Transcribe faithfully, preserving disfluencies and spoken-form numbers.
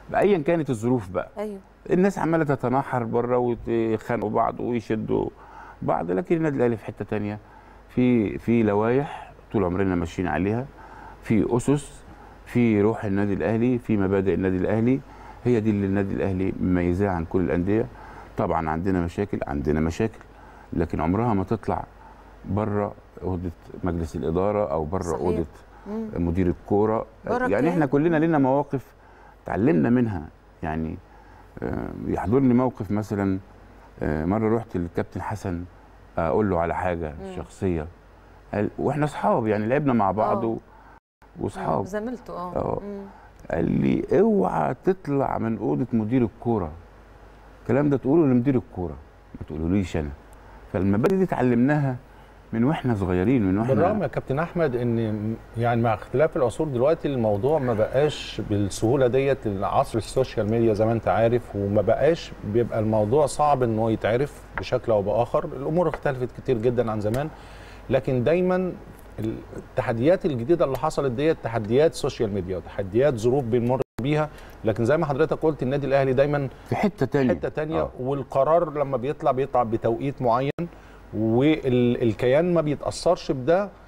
بايا كانت الظروف بقى. ايوه الناس عماله تتناحر بره ويخانقوا بعض ويشدوا بعض، لكن النادي الاهلي في حته ثانيه، في في لوائح طول عمرنا ماشيين عليها، في اسس، في روح النادي الاهلي، في مبادئ النادي الاهلي، هي دي اللي النادي الاهلي مميزاه عن كل الانديه. طبعا عندنا مشاكل، عندنا مشاكل، لكن عمرها ما تطلع بره اوضه مجلس الاداره او بره اوضه مدير الكوره. يعني احنا كلنا لنا مواقف اتعلمنا منها. يعني يحضرني موقف مثلا، مره رحت للكابتن حسن اقول له على حاجه مم. شخصيه، قال واحنا اصحاب يعني لعبنا مع بعض و... واصحاب زميلته اه اه قال لي اوعى تطلع من اوضه مدير الكوره، الكلام ده تقوله لمدير الكوره ما تقولوليش انا. فالمبادئ دي اتعلمناها من واحنا صغيرين، من واحنا بالرغم يا كابتن احمد ان يعني مع اختلاف العصور دلوقتي الموضوع ما بقاش بالسهوله ديت، عصر السوشيال ميديا زي ما انت عارف، وما بقاش بيبقى الموضوع صعب ان هو يتعرف بشكل او باخر. الامور اختلفت كتير جدا عن زمان، لكن دايما التحديات الجديده اللي حصلت ديت تحديات سوشيال ميديا وتحديات ظروف بنمر بيها، لكن زي ما حضرتك قلت النادي الاهلي دايما في حته ثانيه حته ثانيه آه. والقرار لما بيطلع بيطلع بتوقيت معين، والكيان ما بيتاثرش بده